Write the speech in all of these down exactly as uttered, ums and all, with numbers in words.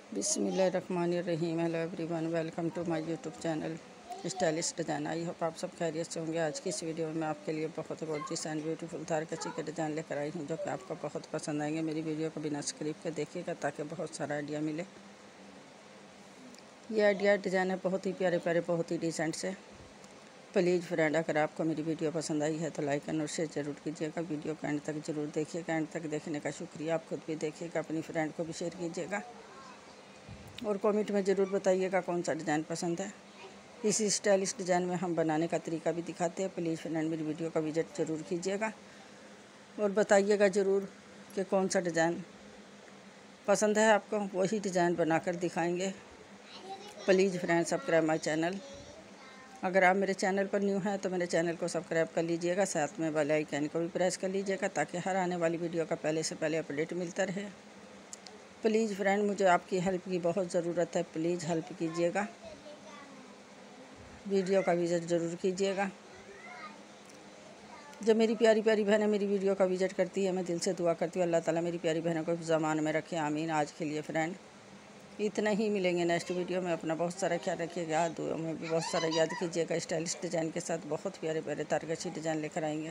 बिस्मिल्लाहिर्रहमानिर्रहीम। Hello everyone, welcome to my YouTube channel stylish design. I hope आप सब खैरियत से होंगे। आज की इस वीडियो में मैं आपके लिए बहुत गॉर्जियस एंड ब्यूटीफुल थार कच्ची के डिज़ाइन लेकर आई हूँ, जो कि आपको बहुत पसंद आएंगे। मेरी वीडियो को बिना स्क्रिप्ट के देखिएगा ताकि बहुत सारा आइडिया मिले। ये आइडिया डिज़ाइन है बहुत ही प्यारे प्यारे, बहुत ही डिसेंट से। प्लीज़ फ्रेंड, अगर आपको मेरी वीडियो पसंद आई है तो लाइक एंड शेयर ज़रूर कीजिएगा। वीडियो को एंड तक ज़रूर देखिएगा। एंड तक देखने का शुक्रिया। आप खुद भी देखिएगा, अपनी फ्रेंड को भी शेयर कीजिएगा और कमेंट में ज़रूर बताइएगा कौन सा डिज़ाइन पसंद है। इसी स्टाइलिश डिज़ाइन में हम बनाने का तरीका भी दिखाते हैं। प्लीज़ फ्रेंड, मेरी वीडियो का विजिट ज़रूर कीजिएगा और बताइएगा ज़रूर कि कौन सा डिज़ाइन पसंद है आपको। वही डिज़ाइन बनाकर दिखाएंगे। Please friend, subscribe my channel. अगर आप मेरे चैनल पर न्यू हैं तो मेरे चैनल को सब्सक्राइब कर लीजिएगा, साथ में बेल आइकन को भी प्रेस कर लीजिएगा ताकि हर आने वाली वीडियो का पहले से पहले अपडेट मिलता रहे। प्लीज़ फ्रेंड, मुझे आपकी हेल्प की बहुत ज़रूरत है। प्लीज़ हेल्प कीजिएगा, वीडियो का विजिट ज़रूर कीजिएगा। जब मेरी प्यारी प्यारी बहनें मेरी वीडियो का विजिट करती है, मैं दिल से दुआ करती हूँ अल्लाह ताला मेरी प्यारी बहनों को ज़मान में रखे, आमीन। आज के लिए फ्रेंड इतना ही। मिलेंगे नेक्स्ट वीडियो में। अपना बहुत सारा ख्याल रखिएगा। दुआ में भी बहुत सारा याद कीजिएगा। स्टाइलिश डिज़ाइन के साथ बहुत प्यारे प्यारे तारकशी डिज़ाइन लेकर आएंगे।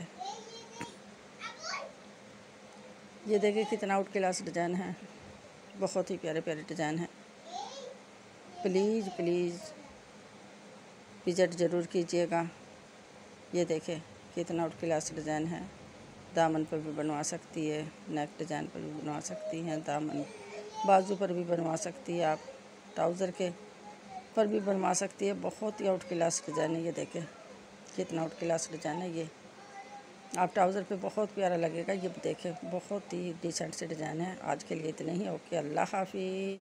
ये देखिए कितना आउट क्लास डिज़ाइन है, बहुत ही प्यारे प्यारे डिज़ाइन है। प्लीज़ प्लीज़ विजिट ज़रूर कीजिएगा। ये देखें कितना आउट क्लास डिज़ाइन है। दामन पर भी बनवा सकती है, नेक डिज़ाइन पर भी बनवा सकती हैं, दामन बाजू पर भी बनवा सकती है, आप ट्राउज़र के पर भी बनवा सकती है। बहुत ही आउट क्लास डिज़ाइन है। ये देखें कितना आउट क्लास डिज़ाइन है। ये आप ट्राउज़र पे बहुत प्यारा लगेगा। ये देखें बहुत ही डिसेंट से डिज़ाइन है। आज के लिए इतने ही। ओके, अल्लाह हाफिज़।